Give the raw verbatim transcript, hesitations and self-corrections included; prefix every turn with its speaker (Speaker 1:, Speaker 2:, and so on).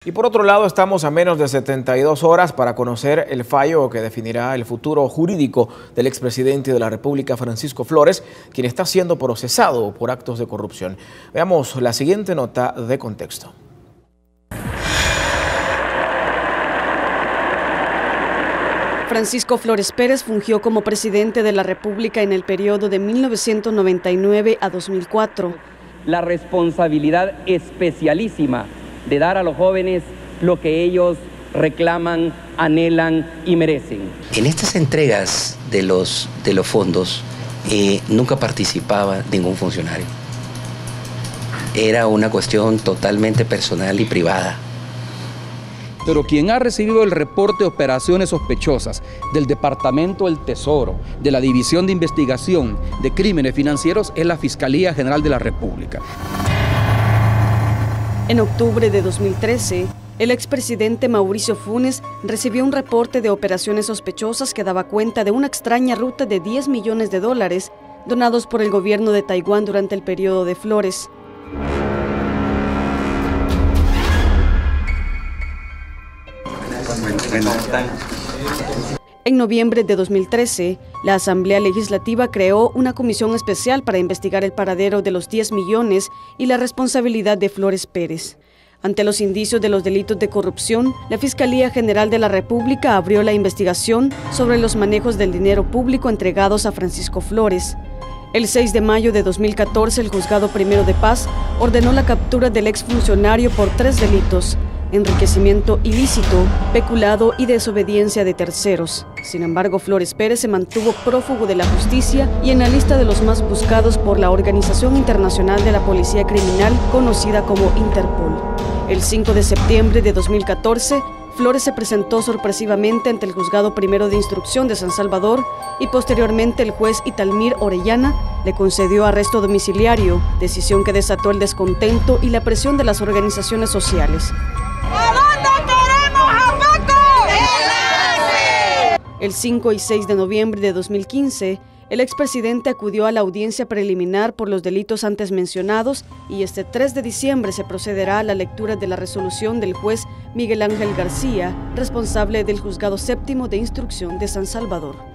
Speaker 1: Y por otro lado, estamos a menos de setenta y dos horas para conocer el fallo que definirá el futuro jurídico del expresidente de la República, Francisco Flores, quien está siendo procesado por actos de corrupción. Veamos la siguiente nota de contexto.
Speaker 2: Francisco Flores Pérez fungió como presidente de la República en el periodo de mil novecientos noventa y nueve a dos mil cuatro.
Speaker 3: La responsabilidad especialísima de dar a los jóvenes lo que ellos reclaman, anhelan y merecen.
Speaker 4: En estas entregas de los, de los fondos eh, nunca participaba ningún funcionario. Era una cuestión totalmente personal y privada.
Speaker 5: Pero quien ha recibido el reporte de operaciones sospechosas del Departamento del Tesoro, de la División de Investigación de Crímenes Financieros, es la Fiscalía General de la República.
Speaker 2: En octubre de dos mil trece, el expresidente Mauricio Funes recibió un reporte de operaciones sospechosas que daba cuenta de una extraña ruta de diez millones de dólares donados por el gobierno de Taiwán durante el periodo de Flores. En noviembre de dos mil trece, la Asamblea Legislativa creó una comisión especial para investigar el paradero de los diez millones y la responsabilidad de Flores Pérez. Ante los indicios de los delitos de corrupción, la Fiscalía General de la República abrió la investigación sobre los manejos del dinero público entregados a Francisco Flores. El seis de mayo de dos mil catorce, el Juzgado Primero de Paz ordenó la captura del exfuncionario por tres delitos: enriquecimiento ilícito, peculado y desobediencia de terceros. Sin embargo, Flores Pérez se mantuvo prófugo de la justicia y en la lista de los más buscados por la Organización Internacional de la Policía Criminal, conocida como Interpol. El cinco de septiembre de dos mil catorce, Flores se presentó sorpresivamente ante el Juzgado Primero de Instrucción de San Salvador y posteriormente el juez Italmir Orellana le concedió arresto domiciliario, decisión que desató el descontento y la presión de las organizaciones sociales.
Speaker 6: ¿A dónde queremos a Paco?
Speaker 2: El cinco y seis de noviembre de dos mil quince, el expresidente acudió a la audiencia preliminar por los delitos antes mencionados y este tres de diciembre se procederá a la lectura de la resolución del juez Miguel Ángel García, responsable del Juzgado Séptimo de Instrucción de San Salvador.